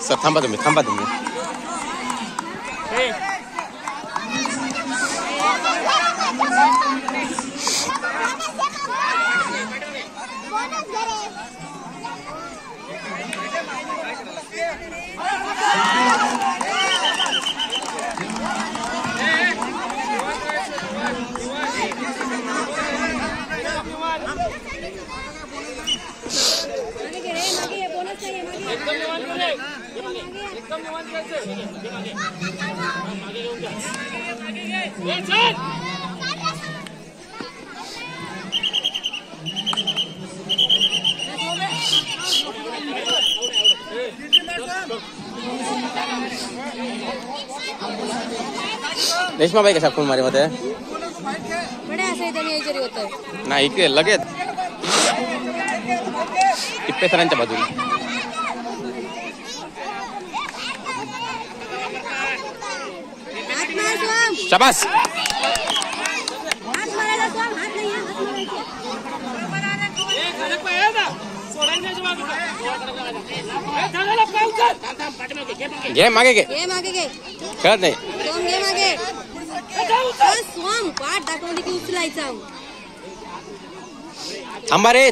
Sir थांबा तुम्ही रेश्माबाई कशा फोन मारे मध्ये नाही इकडे लगेच टिप्पे सरांच्या बाजूला शाबास घे मागे घे कळत नाही थांबा रे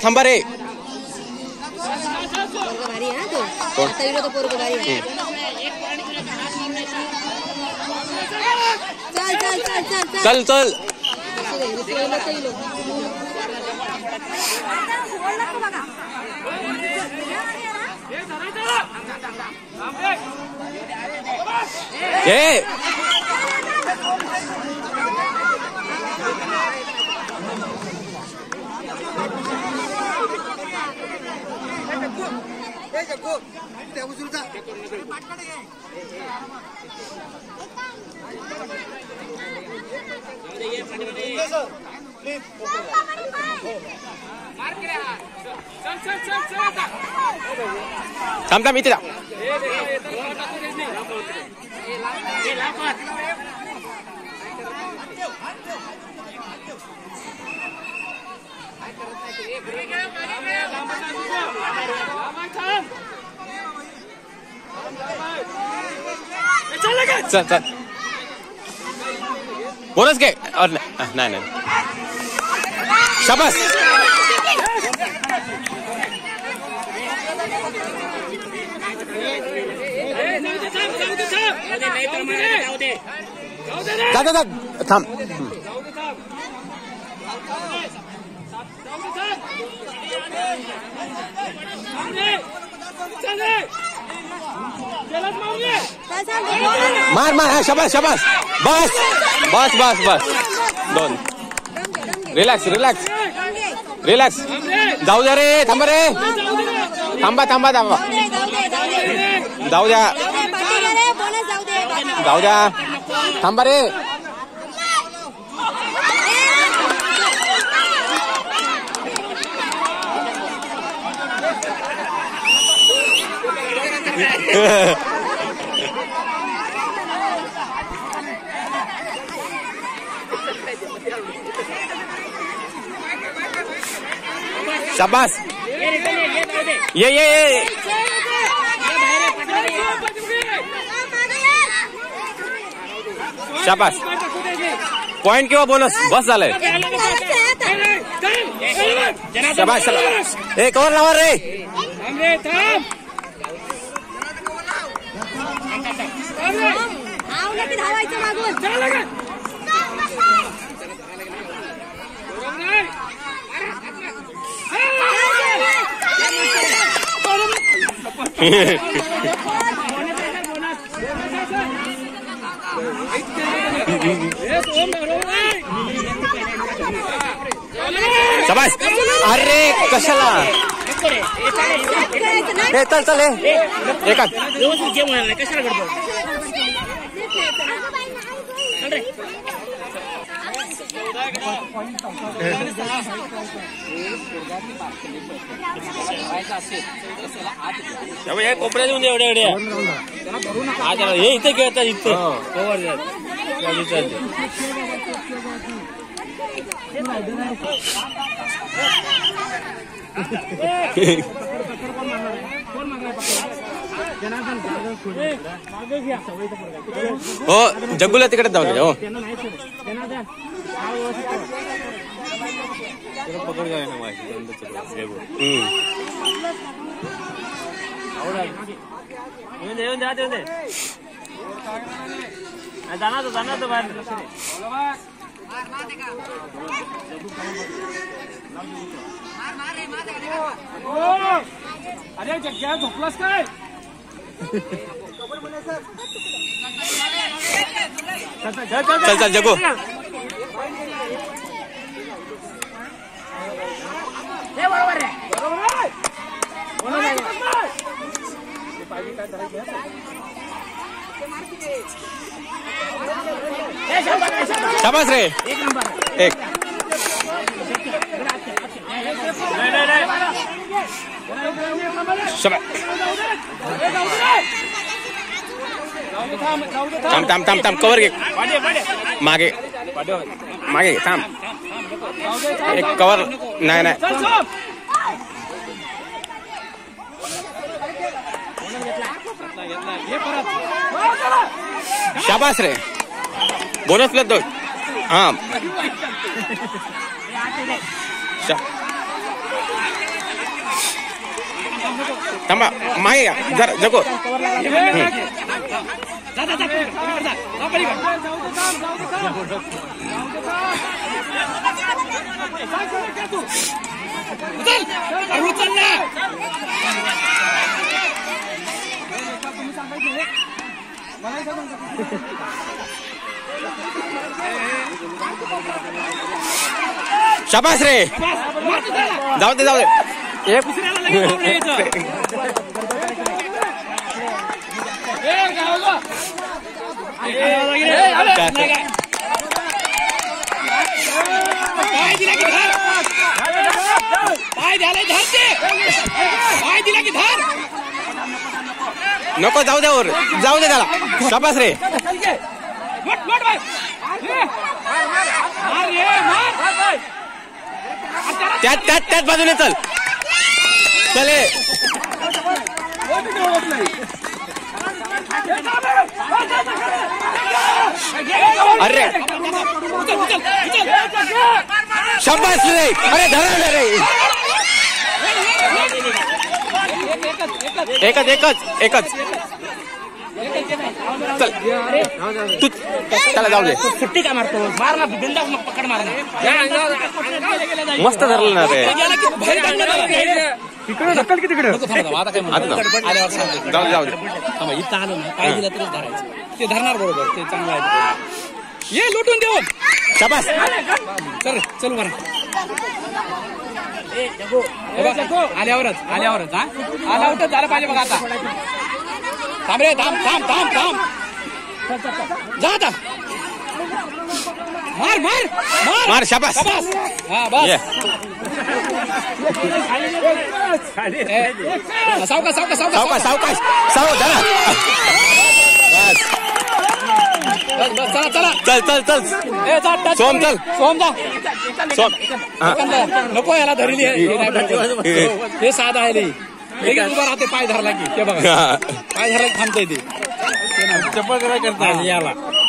चल थांब इथे चल बोनस घे और नाही शाबास थांब मार शाबास बस दोन रिलॅक्स जाऊ द्या रे थांबा जाऊ द्या थांबा रे शाबास ये शाबास पॉइंट किंवा बोनस बस झालंय शाबास एक ओव्हर लावा रे शाबास अरे कशाला चल एका कोपऱ्या देऊन एवढ्या हे इथे खेळतात इथे हो जग्गूला तिकडे जाऊ दे. हो पकड जाय ना जाणार तो बाहेर. अरे जग्ग्या झोपलास काय? चल चल जग्गू. शाबास रे. एक थांब कवर घे. मागे मागे थांब. एक कवर नाही. शाबास रे. Bonus plus 2. हा थांबा मागे जरा जगो. शाबास रे. जाऊ दे एक नको जाऊ दे त्याला. शाबास रे. त्याच बाजूने चल. चले अरे शाबास रे. अरे धरा रे. एकच चल तू त्याला जाऊ दे. सुट्टी का मारतो? मार ना बिंदा पकड मार. मस्त धरलं ना रे. तिकडे ढकल की तिकडे. जाऊ दे. इथं आलो ना पाय दिला तरीच धरायचं. ते धरणार बरोबर. ते चांगलं आहे. ये लुटून देऊन. शाबास. चल बरं. आल्यावरच हा आल्यावरच झालं पाहिजे बघा. आता थांब रे. थांब जा आता. मार. शाबास. हा बस. सावकाश धरा. चल सोम जा. नको याला धरली. हे साधा आहे. लगेच उभा राहते पाय धरला की. ते बघा पाय धरला की थांबता येते. चप्पल काय करता याला.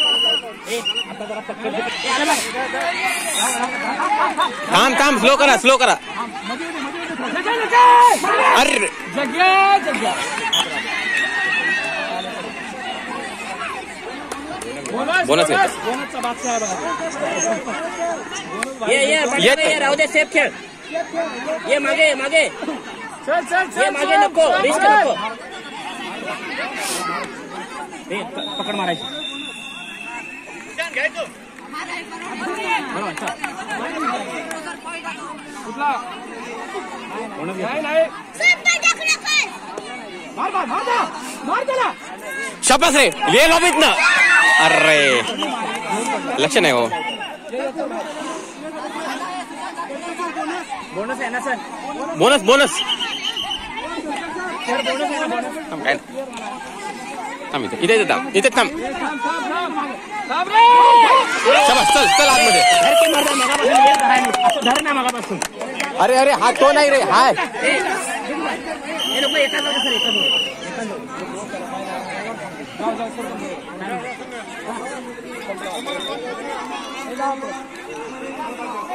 थांब स्लो करा. अरे बोनस ये राहू दे. सेफ खेळ. ये मागे ये मागे. नको रिस्क नको. पकड मारायची. शाबास रे. ये लॉबीत ना. अरे लक्ष नाही हो. बोनस आहे ना सर. बोनस काय इथे थांब. शाबास. चल आतमध्ये. धर ना मागापासून. अरे हा तो नाही रे. हाय जाऊ